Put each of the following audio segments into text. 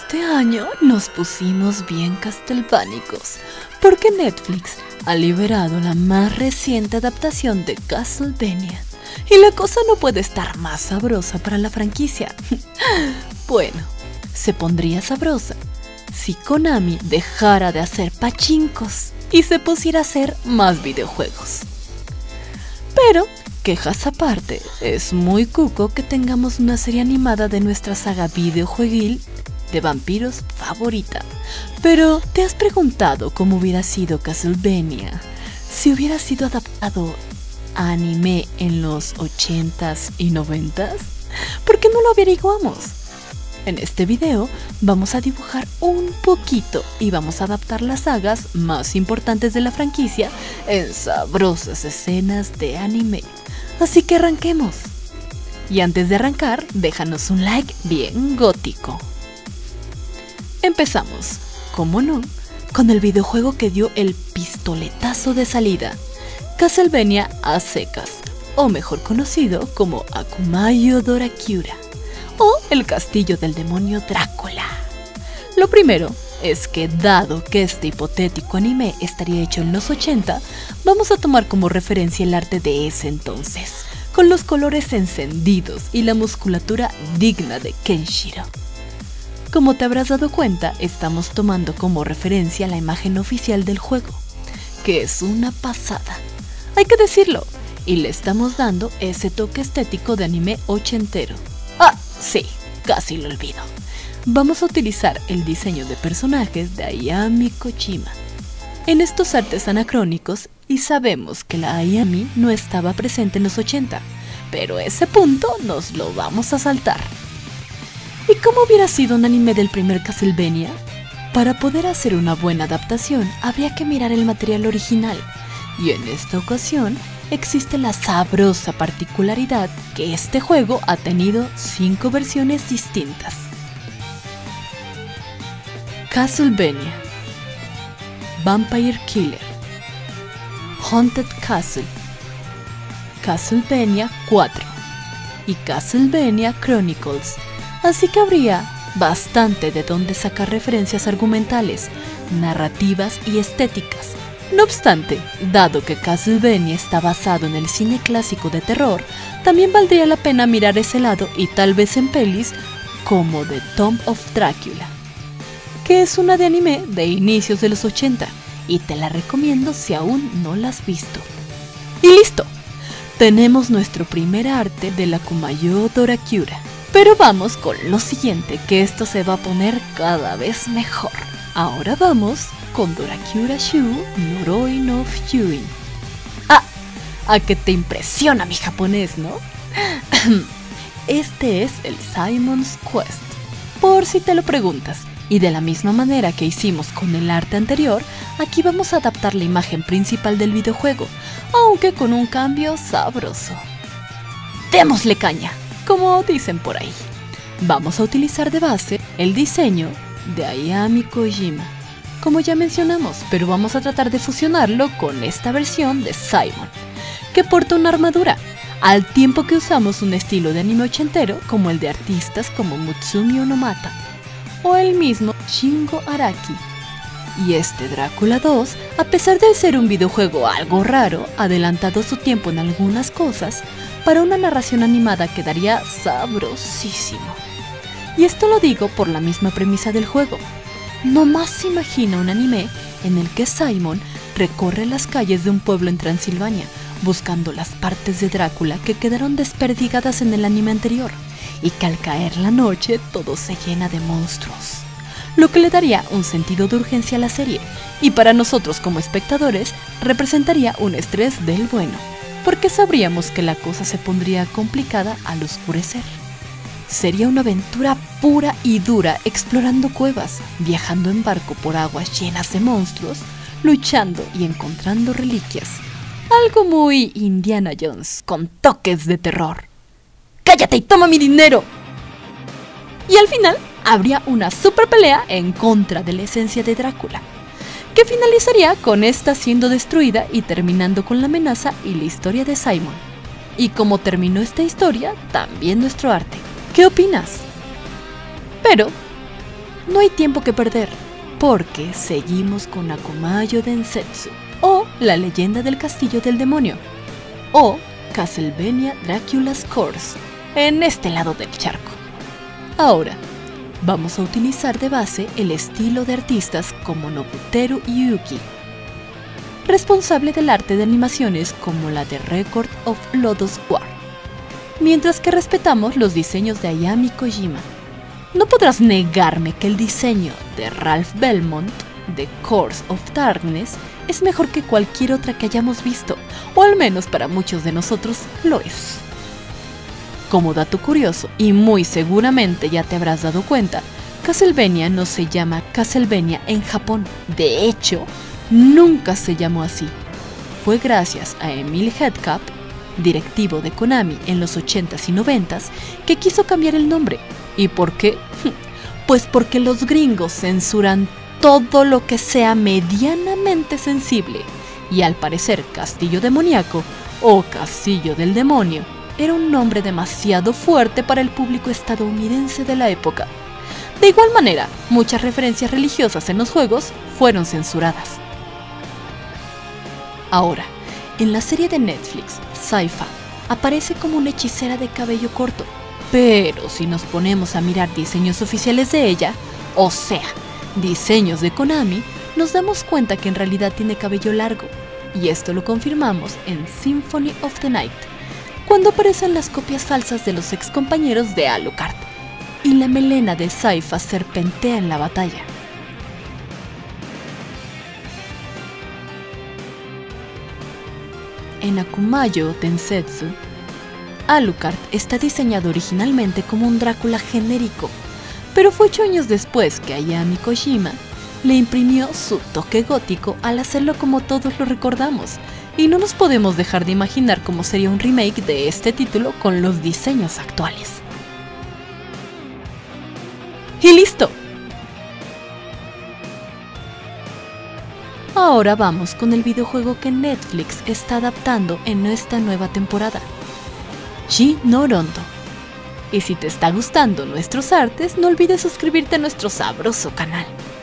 Este año nos pusimos bien castelvánicos, porque Netflix ha liberado la más reciente adaptación de Castlevania, y la cosa no puede estar más sabrosa para la franquicia. Bueno, se pondría sabrosa si Konami dejara de hacer pachincos y se pusiera a hacer más videojuegos. Pero, quejas aparte, es muy cuco que tengamos una serie animada de nuestra saga videojueguil de vampiros favorita. Pero, ¿te has preguntado cómo hubiera sido Castlevania si hubiera sido adaptado a anime en los 80s y 90s? ¿Por qué no lo averiguamos? En este video vamos a dibujar un poquito y vamos a adaptar las sagas más importantes de la franquicia en sabrosas escenas de anime. Así que arranquemos. Y antes de arrancar, déjanos un like bien gótico. Empezamos, como no, con el videojuego que dio el pistoletazo de salida, Castlevania a secas, o mejor conocido como Akumayo Dorakyura, o el castillo del demonio Drácula. Lo primero es que, dado que este hipotético anime estaría hecho en los 80, vamos a tomar como referencia el arte de ese entonces, con los colores encendidos y la musculatura digna de Kenshiro. Como te habrás dado cuenta, estamos tomando como referencia la imagen oficial del juego, que es una pasada, hay que decirlo, y le estamos dando ese toque estético de anime ochentero. Ah, sí, casi lo olvido. Vamos a utilizar el diseño de personajes de Ayami Kojima en estos artes anacrónicos, y sabemos que la Ayami no estaba presente en los 80, pero ese punto nos lo vamos a saltar. ¿Y cómo hubiera sido un anime del primer Castlevania? Para poder hacer una buena adaptación habría que mirar el material original, y en esta ocasión existe la sabrosa particularidad que este juego ha tenido 5 versiones distintas. Castlevania, Vampire Killer, Haunted Castle, Castlevania 4 y Castlevania Chronicles, así que habría bastante de dónde sacar referencias argumentales, narrativas y estéticas. No obstante, dado que Castlevania está basado en el cine clásico de terror, también valdría la pena mirar ese lado y tal vez en pelis como The Tomb of Dracula, que es una de anime de inicios de los 80, y te la recomiendo si aún no la has visto. Y listo, tenemos nuestro primer arte de la Akumayo Dorakyura. Pero vamos con lo siguiente, que esto se va a poner cada vez mejor. Ahora vamos con Dorakyura Shu Noroi no Fyuin. Ah, a que te impresiona mi japonés, ¿no? Este es el Simon's Quest, por si te lo preguntas. Y de la misma manera que hicimos con el arte anterior, aquí vamos a adaptar la imagen principal del videojuego, aunque con un cambio sabroso. ¡Démosle caña!, como dicen por ahí. Vamos a utilizar de base el diseño de Ayami Kojima, como ya mencionamos, pero vamos a tratar de fusionarlo con esta versión de Simon, que porta una armadura, al tiempo que usamos un estilo de anime ochentero como el de artistas como Mutsumi Onomata o el mismo Shingo Araki. Y este Drácula 2, a pesar de ser un videojuego algo raro, adelantado su tiempo en algunas cosas, para una narración animada quedaría sabrosísimo. Y esto lo digo por la misma premisa del juego. No más se imagina un anime en el que Simon recorre las calles de un pueblo en Transilvania, buscando las partes de Drácula que quedaron desperdigadas en el anime anterior, y que al caer la noche todo se llena de monstruos, lo que le daría un sentido de urgencia a la serie, y para nosotros como espectadores representaría un estrés del bueno, porque sabríamos que la cosa se pondría complicada al oscurecer. Sería una aventura pura y dura, explorando cuevas, viajando en barco por aguas llenas de monstruos, luchando y encontrando reliquias. Algo muy Indiana Jones, con toques de terror. ¡Cállate y toma mi dinero! Y al final habría una super pelea en contra de la esencia de Drácula, que finalizaría con esta siendo destruida y terminando con la amenaza y la historia de Simon. Y como terminó esta historia, también nuestro arte. ¿Qué opinas? Pero no hay tiempo que perder, porque seguimos con Akumayo Densetsu, o La leyenda del castillo del demonio, o Castlevania Dracula's Curse, en este lado del charco. Ahora, vamos a utilizar de base el estilo de artistas como Nobuteru Yuki, responsable del arte de animaciones como la de Record of Lodoss War, mientras que respetamos los diseños de Ayami Kojima. No podrás negarme que el diseño de Ralph Belmont de Course of Darkness es mejor que cualquier otra que hayamos visto, o al menos para muchos de nosotros lo es. Como dato curioso, y muy seguramente ya te habrás dado cuenta, Castlevania no se llama Castlevania en Japón. De hecho, nunca se llamó así. Fue gracias a Emil Headcap, directivo de Konami en los 80s y 90s, que quiso cambiar el nombre. ¿Y por qué? Pues porque los gringos censuran todo lo que sea medianamente sensible, y al parecer Castillo Demoníaco o Castillo del Demonio era un nombre demasiado fuerte para el público estadounidense de la época. De igual manera, muchas referencias religiosas en los juegos fueron censuradas. Ahora, en la serie de Netflix, Sypha aparece como una hechicera de cabello corto, pero si nos ponemos a mirar diseños oficiales de ella, o sea, diseños de Konami, nos damos cuenta que en realidad tiene cabello largo, y esto lo confirmamos en Symphony of the Night, cuando aparecen las copias falsas de los ex compañeros de Alucard, y la melena de Sypha serpentea en la batalla. En Akumayo Densetsu, Alucard está diseñado originalmente como un Drácula genérico, pero fue 8 años después que Ayami Kojima le imprimió su toque gótico al hacerlo como todos lo recordamos, y no nos podemos dejar de imaginar cómo sería un remake de este título con los diseños actuales. ¡Y listo! Ahora vamos con el videojuego que Netflix está adaptando en esta nueva temporada, Shi no Rondo. Y si te está gustando nuestros artes, no olvides suscribirte a nuestro sabroso canal.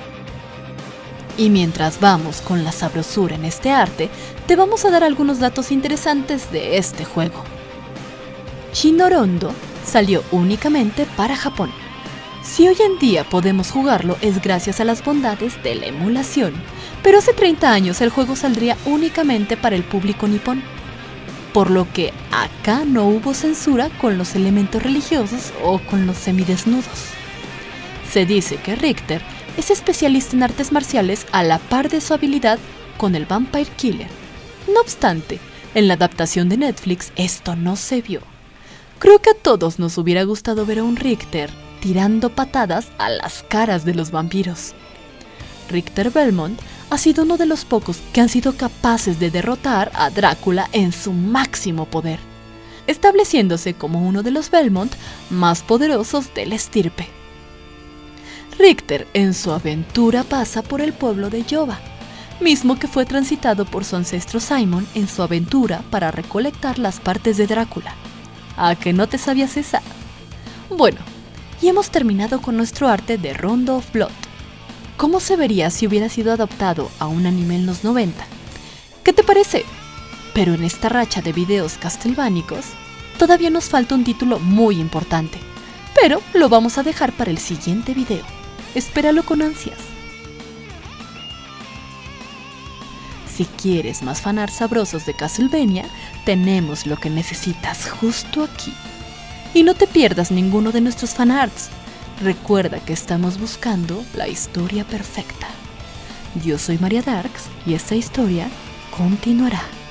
Y mientras vamos con la sabrosura en este arte, te vamos a dar algunos datos interesantes de este juego. Shi no Rondo salió únicamente para Japón. Si hoy en día podemos jugarlo es gracias a las bondades de la emulación, pero hace 30 años el juego saldría únicamente para el público nipón, por lo que acá no hubo censura con los elementos religiosos o con los semidesnudos. Se dice que Richter es especialista en artes marciales a la par de su habilidad con el Vampire Killer. No obstante, en la adaptación de Netflix esto no se vio. Creo que a todos nos hubiera gustado ver a un Richter tirando patadas a las caras de los vampiros. Richter Belmont ha sido uno de los pocos que han sido capaces de derrotar a Drácula en su máximo poder, estableciéndose como uno de los Belmont más poderosos de la estirpe. Richter en su aventura pasa por el pueblo de Yoba, mismo que fue transitado por su ancestro Simon en su aventura para recolectar las partes de Drácula. ¿A que no te sabías esa? Bueno, y hemos terminado con nuestro arte de Rondo of Blood. ¿Cómo se vería si hubiera sido adaptado a un anime en los 90? ¿Qué te parece? Pero en esta racha de videos castlevánicos, todavía nos falta un título muy importante, pero lo vamos a dejar para el siguiente video. Espéralo con ansias. Si quieres más fanarts sabrosos de Castlevania, tenemos lo que necesitas justo aquí. Y no te pierdas ninguno de nuestros fanarts. Recuerda que estamos buscando la historia perfecta. Yo soy María Darks y esta historia continuará.